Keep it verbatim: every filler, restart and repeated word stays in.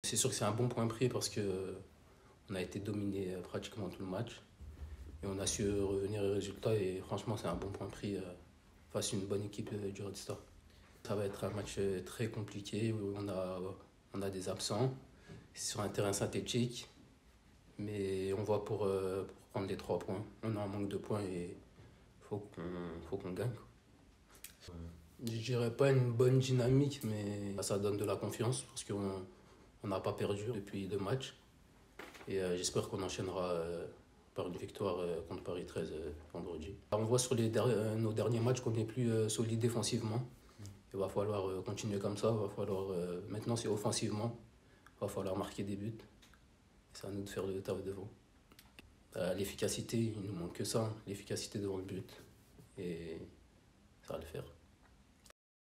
C'est sûr que c'est un bon point pris parce qu'on a été dominé pratiquement tout le match. Et on a su revenir au résultat et franchement c'est un bon point pris face à une bonne équipe du Red Star. Ça va être un match très compliqué où on a, on a des absents. C'est sur un terrain synthétique, mais on va pour, pour prendre les trois points. On a un manque de points et il faut qu'on faut qu'on gagne. Je dirais pas une bonne dynamique, mais ça donne de la confiance parce qu'on n'a pas perdu depuis deux matchs. Et euh, j'espère qu'on enchaînera euh, par une victoire euh, contre Paris treize euh, vendredi. On voit sur les der euh, nos derniers matchs qu'on est plus euh, solide défensivement. Il va falloir euh, continuer comme ça. Il va falloir, euh, maintenant, c'est offensivement. Il va falloir marquer des buts. C'est à nous de faire le taf devant. Euh, L'efficacité, il nous manque que ça. L'efficacité devant le but. Et ça va le faire.